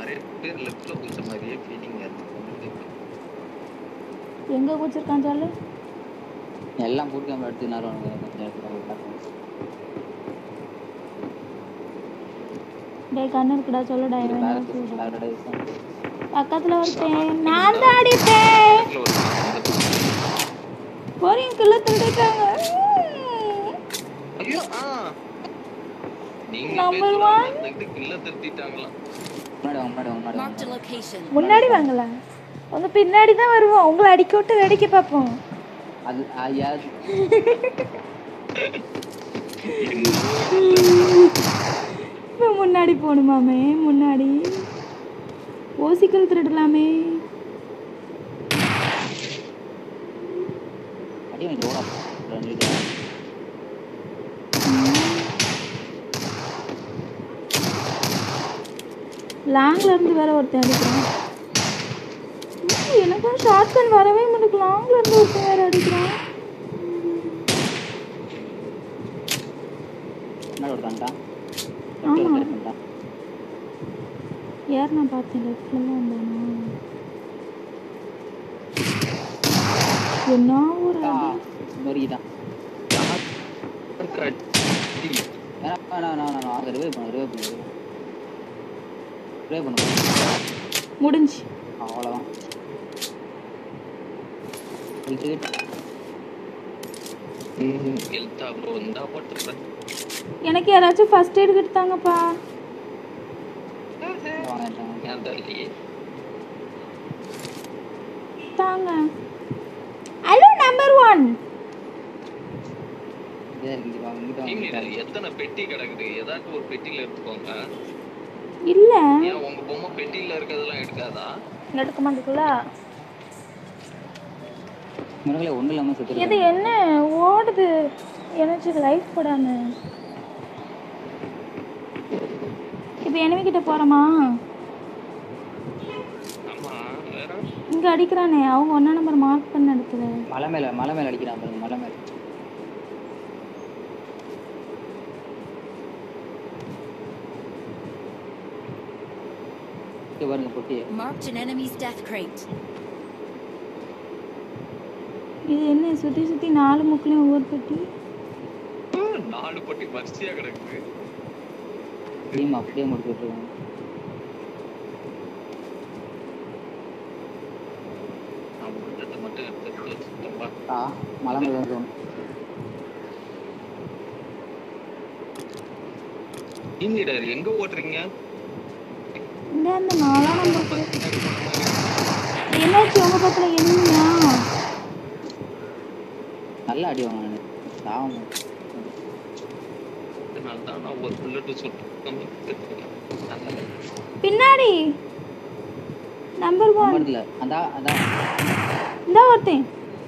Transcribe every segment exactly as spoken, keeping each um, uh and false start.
நிறைய பேர் லெஃப்ட்ல குச்ச மாதிரியே ஃபீலிங் எங்க குச்சிருக்கான் சொல்லு எல்லாம் பூட் கேமரா எடுத்து நாருவானுங்க கொஞ்சம் நேரத்துல டேய் கண்ணு இருக்குடா சொல்லுடா இவன் பாரடைஸ் பக்கத்துல ஒருத்தன் நான் தான் அடிப்பேன் போறீங்க கில்ல திருடிட்டாங்க ஐயோ ஆ நீங்க நம்பர் ஒன் அந்த கில்ல திருடிட்டாங்களா முன்னாடி முன்னாடி முன்னாடி முன்னாடி வாங்கல உங்க பின்னாடி தான் வருவோம் உங்களை அடிக்க விட்டு வேடிக்கை பார்ப்போம் அது யாரு முன்னாடி போணுமாமே முன்னாடி ஓசிக்கல் திருடலாமே லாங்ல இருந்து வேற ஒருத்தன் அடிக்கிறான் எனக்கு ஷார்ட் கன் வரவே மாட்டேங்குது லாங்ல இருந்து ஒருத்தன் வேற அடிக்கிறான் ஆமா யார் நான் பார்த்தேன் லெஃப்ட்ல தான் வந்தானா என்ன ஒரு நொறிதான் முடிஞ்சு அவ்வளோதான் எனக்கு யாராச்சும் ஃபர்ஸ்ட் எய்ட் கொடுத்தாங்கப்பா தாங்க ஹலோ நம்பர் ஒன் எத்தனை பெட்டி கிடக்குது ஏதாச்சும் ஒரு பெட்டியில எடுத்துக்கோங்க இல்ல ஏன் உங்க பொம்மை பெட்டியில இருக்கதெல்லாம் எடுக்காதா எடுக்க மாட்டீங்களா முருகலே ஒண்ணு இல்லாம செத்து இது என்ன ஓடுது எனக்கு லைஃப் போடானே இப்போ எனிமி கிட்ட போறோமா ஆமா வேற இங்க அடிக்கறானே அவங்க ஒண்ணா நம்பர் மார்க் பண்ண இடத்துல மலை மேல மலை மேல அடிக்கறான் பாருங்க மலை மேல பாருங்க பொட்டி marked an enemy's death crate இது என்ன சுத்தி சுத்தி நாலு முக்குலயும் ஒவ்வொரு பெட்டி நாலு பெட்டி வரிசையா கிடக்குது டீம் அப்படியே முடிச்சிட்டு இருக்காங்க நான் புல்லட் மட்டும் எடுத்து வச்சிட்டேன்பா ஆ மலை மேல வந்து இன்ஜினியர் எங்க ஓட்றீங்க இந்த அந்த நாலா நம்பர் என்னாச்சு உங்க பக்கத்துல என்னையா நல்ல அடி வாங்க சாவம் அதனால தான் நான் ஒரு புல்லட் சுட்டு பின்னாடி நம்பர் ஒன் நம்பர்ல அந்த அந்த இந்த ஒருத்தன்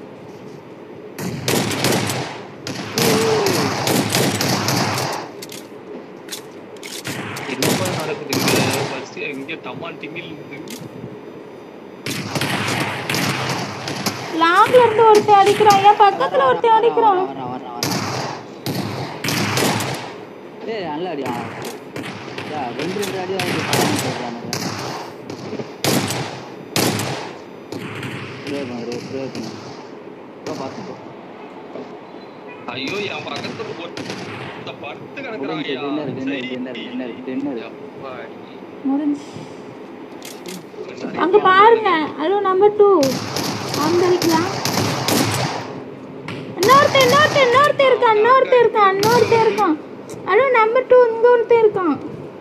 என்னப்பா நடக்குது வரிசையா இங்க டமால் டிமில் லாங்ல இருந்து ஒருத்தன் அடிக்கிறான் ஏன் பக்கத்துல ஒருத்தன் அடிக்கிறான் வர வர வர ஏய் நல்ல அடி ஆ யா ரெண்டு ரெண்டு அடி வந்து பாருங்க சொல்றாங்க ப்ரே பண்ணு ப்ரே பண்ணு போ பாத்து ஐயோ என் பக்கத்துல இந்த படுத்து கிடக்குறான் ஐயா dinner dinner dinner dinner dinner முடிஞ்சு அங்க பாருங்க ஹலோ நம்பர் டூ அந்த அடிக்கலாம் இன்னொருத்தன் இன்னொருத்தன் இன்னொருத்தன் இருக்கான் இன்னொருத்தன் இருக்கான் இன்னொருத்தன் இருக்கான் ஹலோ நம்பர் டூ இங்க ஒருத்தன் இருக்கான்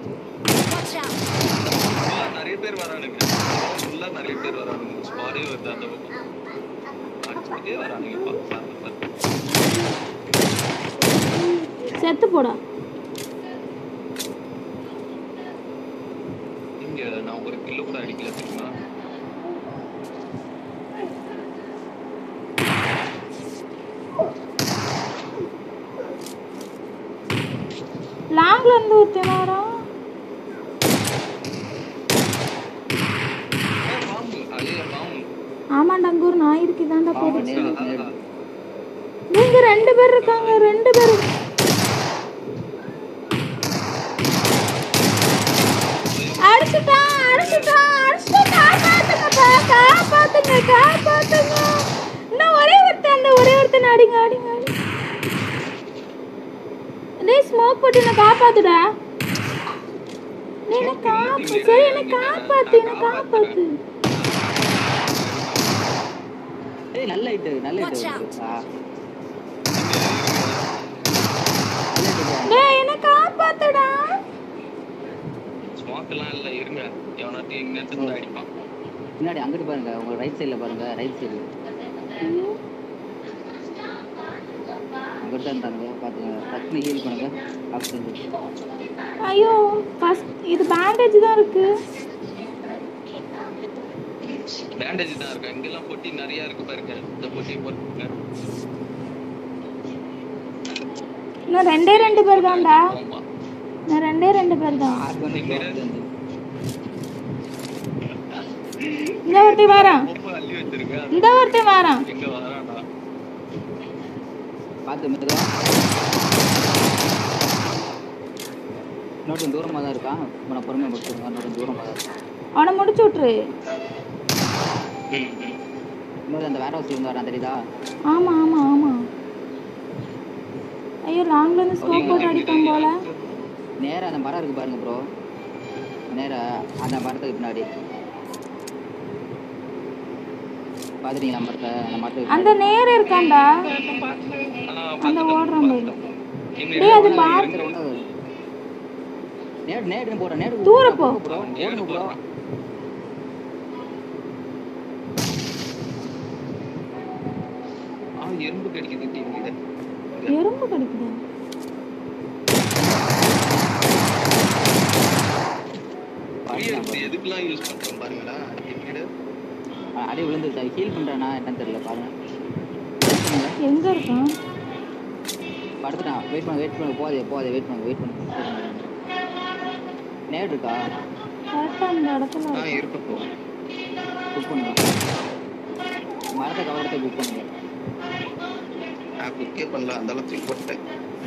நிறைய பேர் வரானுங்க ஃபுல்லா நிறைய பேர் வரானுங்க ஸ்குவாடே வருது அந்த பக்கம் அடிச்சுட்டே வரானுங்கப்பா செத்து போடா இங்க நான் ஒரு கிலோ கூட அடிக்கல தெரியுமா லாங்ல இருந்து ஒருத்தன் வரா ஆமாண்டா அங்க ஒரு நாய் இருக்கு இதாண்டா போகுது நீங்க ரெண்டு பேர் இருக்காங்க ரெண்டு பேர் அடிச்சுட்டான் அடிச்சுட்டா அடிச்சுட்டா காப்பாத்துங்கப்பா காப்பாத்துங்க காப்பாத்துங்க இன்னும் ஒரே ஒருத்தன் அந்த ஒரே ஒருத்தன் அடிங்க அடிங்க அடி டேய் ஸ்மோக் போட்டு என்ன காப்பாத்துடா நீ என்ன காப்பாத்து சரி என்ன காப்பாத்து என்ன காப்பாத்து ஏய் நல்ல ஹைட் நல்ல Watch ஹைட் out. ஆ டேய் என்ன காப்பாத்துடா ஸ்மோக்கெல்லாம் இல்ல இருங்க எவனாட்டி இங்க இருந்து அடிப்பான் பின்னாடி அங்கிட்டு பாருங்க உங்க ரைட் சைடுல பாருங்க ரைட் சைடு அங்கிட்டு தான் இருந்தாங்க பாத்துங்க டக்குனு ஹீல் பண்ணுங்க ஆப்ஷன் ஐயோ ஃபர்ஸ்ட் இது பேண்டேஜ் தான் இருக்கு பேண்டேஜ் தான் இருக்கு இங்கெல்லாம் பொட்டி நிறைய இருக்கு பாருங்க இந்த பொட்டி போட்டுங்க நான் ரெண்டே ரெண்டு பேர் தான்டா நான் ரெண்டே ரெண்டு பேர் தான் ஆறு வந்து இந்த ஒருத்தி வாரான் ரொம்ப அள்ளி வச்சிருக்க இந்த ஒருத்தி வாரான் எங்க வரானா பாத்து மெதுவா இன்னொரு தூரமா தான் இருக்கான் நான் பொறுமையா முடிச்சுருங்க இன்னொரு தூரமா தான் இருக்கான் அவனை முடிச்சு விட்டுரு இன்னொரு அந்த வேர் ஹவுஸ்ல இருந்து வரான் தெரியுதா ஆமா ஆமா ஆமா ஐயோ லாங்ல இருந்து ஸ்கோப் போட்டு அடிப்பான் போல நேரா அந்த மரம் இருக்கு பாருங்க ப்ரோ நேரா அந்த மரத்துக்கு பின்னாடி பாத்துறீங்களா மரத்தை அந்த மரத்துக்கு அந்த நேர இருக்கான்டா அந்த ஓடுறான் பாரு டேய் அது பாத்து நேடு நேடு போற நேடு தூர போ ப்ரோ நேடு ப்ரோ ஆ எறும்பு கடிக்குது டீம் இது எறும்பு கடிக்குதா எதுக்கெல்லாம் யூஸ் பண்றோம் பாருங்கடா கிட்ட அடி விழுந்துருச்சு ஹீல் பண்றானா என்னன்னு தெரியல பாருங்க எங்க இருக்கான் படுத்துட்டான் வெயிட் பண்ணு வெயிட் பண்ணு போதே போதே வெயிட் பண்ணு வெயிட் பண்ணு நேடு இருக்கா கரெக்டா அந்த இடத்துல ஆ இருக்கட்டும் புக் பண்ணுங்க மரத்தை கவரத்தை புக் பண்ணுங்க நான் குக்கே பண்ணல அந்த அளவுக்கு போட்டேன்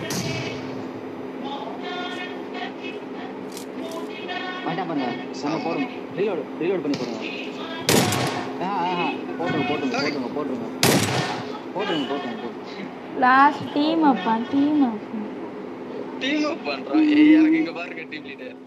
வேண்டாம் பண்ணுங்க நம்ம போடுங்க ரீலோட் ரீலோட் பண்ணி போடுங்க ஆ ஆ போட்டுருங்க போட்டுருங்க போட்டுருங்க போட்டுருங்க போட்டுருங்க போட்டுருங்க போட்டுருங்க லாஸ்ட் டீம் அப்பா டீம் அப்பா டீம் அப் பண்றோம் ஏய் எனக்கு இங்க பாருங்க டீம் லீடர்